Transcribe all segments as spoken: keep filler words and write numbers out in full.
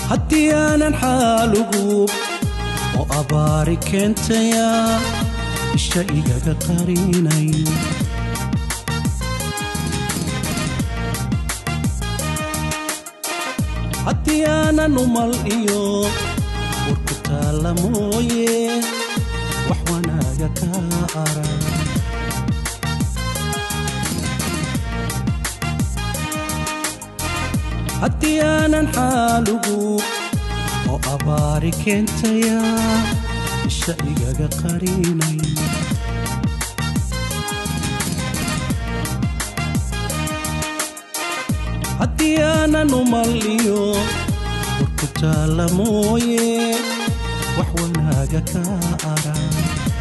haddii aanan xaalugu oo abaari keentaya isha igaga qarinay haddii aanan umal iyo warku taalla mooye wax wanaaga ka arag haddii aanan xaalugu oo abaari keentaya isha igaga qarinay haddii aanan umal iyo warku taalla mooye wax wanaaga ka arag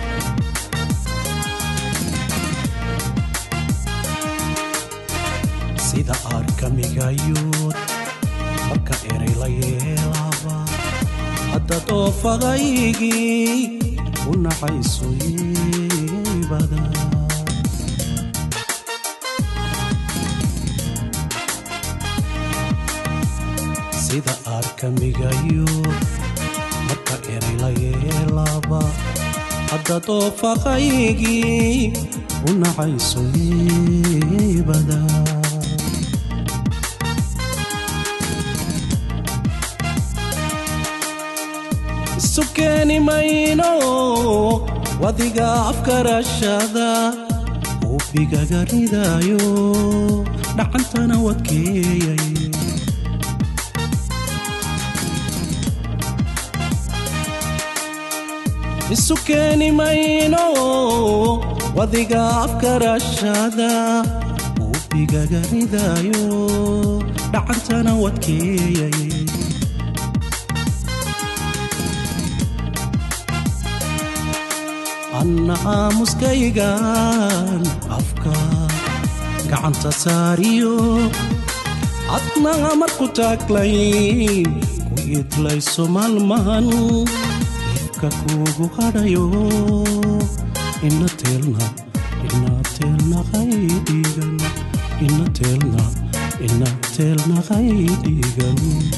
sida arkamigayood marka eray la yeelaba hadda doofadaygii u nacayso yeebada sida arkamigayood marka eray la yeelaba hadda doofadaygii u nacayso yeebada sukeni mayno wadiga afkarashada ubigaga ridayo dhacantana wadkeeyay sukeni mayno wadiga afkarashada ubigaga ridayo dhacantana wadkeeyay anna aamuskaygan afka gacanta saariyo adna marku taaglay ku idlayso maalmahan ifka kuugu hadhayo ina teelna ina teelna qaydhigan ina teelna ina teelna qaydhigan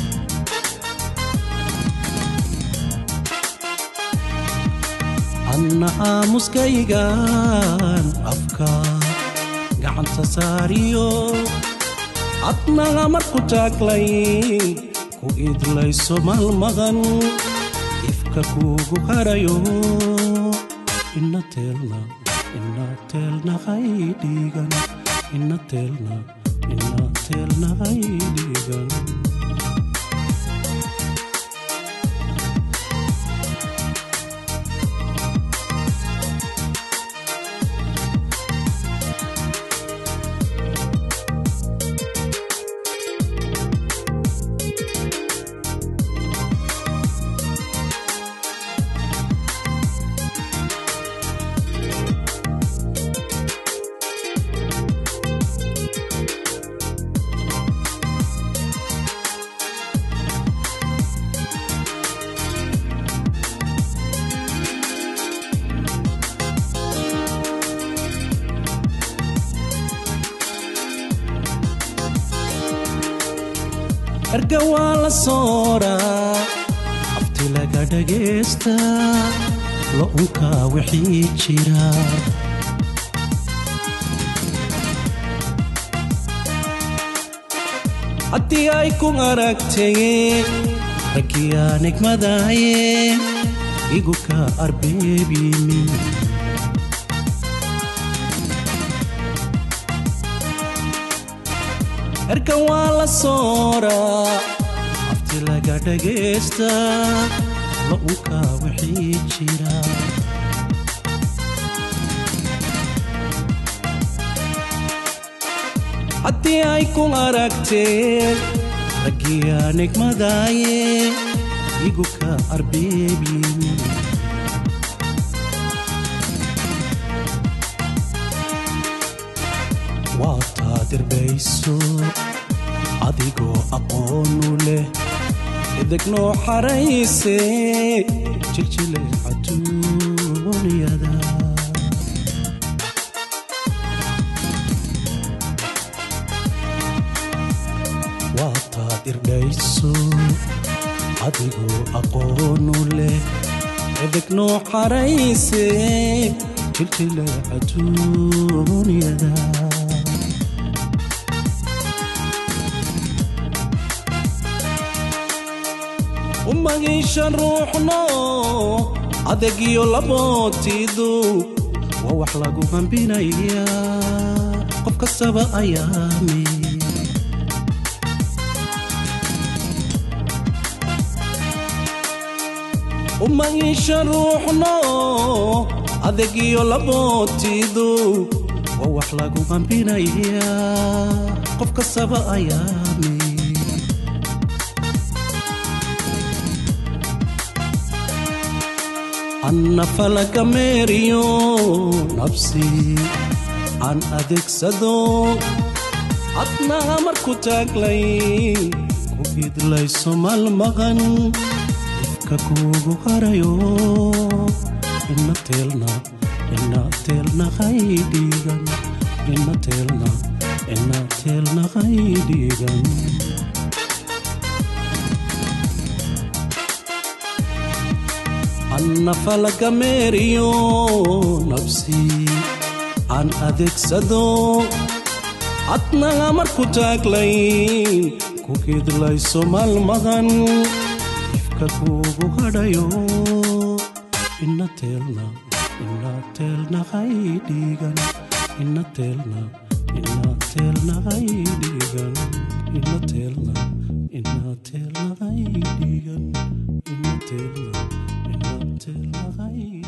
anna aamuskaygan afka gacanta saariyo adna marku taaglay ku idlayso maalmadan ifka kuugu harayo ina teelna ina teelna qaydhigan ina teelna ina teelna qaydhigan argawaa la sooraa abti laga dhageystaa lo-unkaa wixii jira haddii ay ku aragtayeen ragiyaa nigmadaayeen igu ka arbeebyimi erkan waa la sooraa afti laga dhageystaa lo-unkaa wixii jira haddii ay ku aragteen ragiyaa nigmadaayeen igu ka arbeebyimi waa dirbayso adigoo aqoonu leh ideg noo xarayse jiljile catuuniyada waa taad irdhayso adigoo aqoonu leh edeg noo xarayse jiljile adduunyada umagiishan ruuxno adegiyo labootiidu waa wax lagu hambinaya qof kastaba ayaami umagiishan ruuxno adegiyo labootiidu waa wax lagu hambinaya qof kastaba ayaami أنا فلك ميريو نفسي عن أديك سدو أتنا مركو تاكلي كوكيد ليسو مالمغن يفككو غريو إنا تيلنا إنا تيلنا خيديغن إنا تيلنا إنا تيلنا خيديغن أنا فلك ميريو نفسي عن أديك سدو أتنا مركو تاكلي كوكيد ليسو مالمغن يفككو غدايو إنا تيلنا إنا تيلنا خيديغن إنا تيلنا إنا تيلنا خيديغن إنا تيلنا إنا تيلنا خيديغن إنا تيلنا till I